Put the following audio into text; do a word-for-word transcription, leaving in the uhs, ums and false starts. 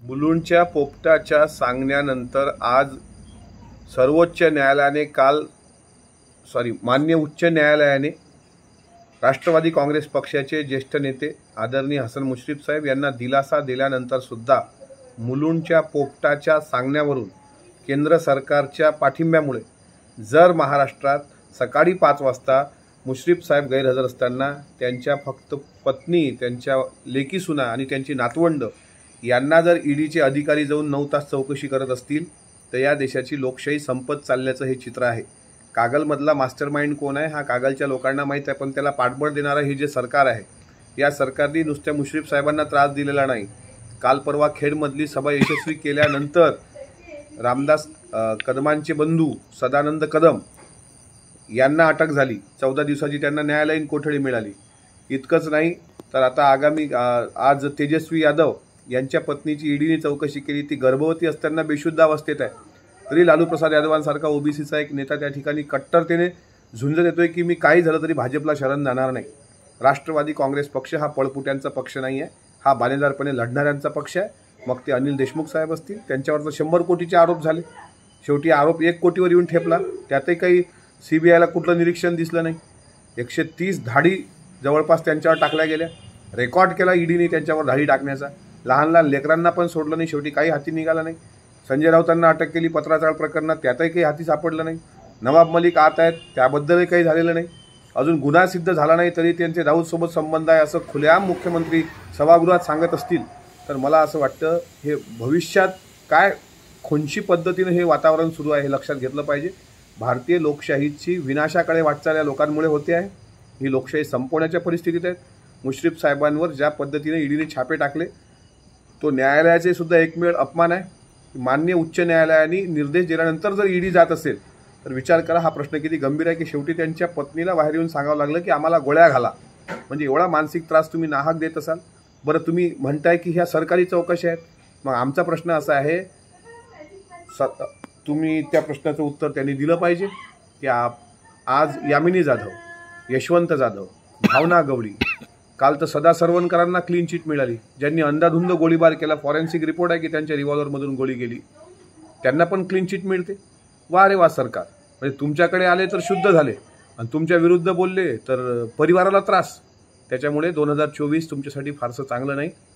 मुलुंडच्या पोपटाच्या सांगण्यानंतर आज सर्वोच्च न्यायालयाने काल सॉरी मान्य उच्च न्यायालयाने राष्ट्रवादी काँग्रेस पक्षाचे ज्येष्ठ नेते आदरणीय हसन मुश्रीफ साहेब यांना दिलासा दिल्यानंतर सुद्धा मुलुंडच्या पोपटाच्या सांगण्यावरून केंद्र सरकारच्या पाठिंब्यामुळे जर महाराष्ट्रात सकाळी पाच वाजता मुश्रीफ साहेब गैरहजर असताना त्यांच्या फक्त पत्नी, त्यांच्या लेकी सुना आणि त्यांची नातवंड यांना जर ईडीचे अधिकारी जाऊन नऊ तास चौकशी करत असतील तर या देशाची लोकशाही संपत चालल्याचं हे चित्र आहे। कागलमधला मास्टरमाइंड कोण आहे हा कागलच्या लोकांना माहीत आहे, पण त्याला पाठबळ देणारं हे जे सरकार आहे या सरकारने नुसत्या मुश्रीफ साहेबांना त्रास दिलेला नाही। काल परवा खेडमधली सभा यशस्वी केल्यानंतर रामदास कदमांचे बंधू सदानंद कदम यांना अटक झाली, चौदा दिवसाची त्यांना न्यायालयीन कोठडी मिळाली। इतकंच नाही तर आता आगामी आज तेजस्वी यादव यांच्या पत्नीची ईडीने चौकशी केली, ती गर्भवती असताना बेशुद्ध अवस्थेत आहे, तरी लालू प्रसाद यादवांसारखा ओबीसीचा एक नेता त्या ठिकाणी कट्टरतेने झुंज देतोय की मी काही झालं तरी भाजपला शरण जाणार नाही। राष्ट्रवादी काँग्रेस पक्ष हा पळपुट्यांचा पक्ष नाही आहे, हा बालेदारपणे लढणाऱ्यांचा पक्ष आहे। मग ते अनिल देशमुख साहेब असतील, त्यांच्यावर तर शंभर कोटीचे आरोप झाले, शेवटी आरोप एक कोटीवर येऊन ठेपला, त्यातही काही सीबीआयला कुठलं निरीक्षण दिसलं नाही। एकशे तीस धाडी जवळपास त्यांच्यावर टाकल्या गेल्या, रेकॉर्ड केला ईडीने त्यांच्यावर धाडी टाकण्याचा, लहान लहान लेकरांना पण सोडलं नाही, शेवटी काही हाती निघाला नाही। संजय राऊतांना अटक केली पत्राचाळ प्रकरणात, त्यातही काही हाती सापडलं नाही। नवाब मलिक आत आहेत, त्याबद्दलही काही झालेलं नाही, अजून गुन्हा सिद्ध झाला नाही तरी त्यांचे राऊतसोबत संबंध आहे असं खुलेआम मुख्यमंत्री सभागृहात सांगत असतील तर मला असं वाटतं हे भविष्यात काय खोंशी पद्धतीने हे वातावरण सुरू आहे हे लक्षात घेतलं पाहिजे। भारतीय लोकशाहीची विनाशाकडे वाटचाल या लोकांमुळे होते आहे, ही लोकशाही संपवण्याच्या परिस्थितीत आहेत। मुश्रीफ साहेबांवर ज्या पद्धतीने ईडीने छापे टाकले तो न्यायालयाचे सुद्धा एकमेव अपमान आहे। मान्य उच्च न्यायालयाने निर्देश दिल्यानंतर जर ईडी जात असेल तर विचार करा हा प्रश्न किती गंभीर आहे की शेवटी त्यांच्या पत्नीला बाहेर येऊन सांगावं लागलं की आम्हाला गोळ्या घाला, म्हणजे एवढा मानसिक त्रास तुम्ही नाहक देत असाल। बरं तुम्ही म्हणताय की ह्या सरकारी चौकशी आहेत, मग आमचा प्रश्न असा आहे स तुम्ही त्या प्रश्नाचं उत्तर त्यांनी दिलं पाहिजे की आज यामिनी जाधव, यशवंत जाधव, भावना गवळी, काल तर सदा सरवणकरांना क्लीन चिट मिळाली, ज्यांनी अंधाधुंद गोळीबार केला, फॉरेन्सिक रिपोर्ट आहे की त्यांच्या रिव्हॉल्वरमधून गोळी गेली, त्यांना पण क्लीन चिट मिळते। वा रे वा सरकार, म्हणजे तुमच्याकडे आले तर शुद्ध झाले आणि तुमच्या विरुद्ध बोलले तर परिवाराला त्रास। त्याच्यामुळे दोन हजार चोवीस तुमच्यासाठी फारसं चांगलं नाही।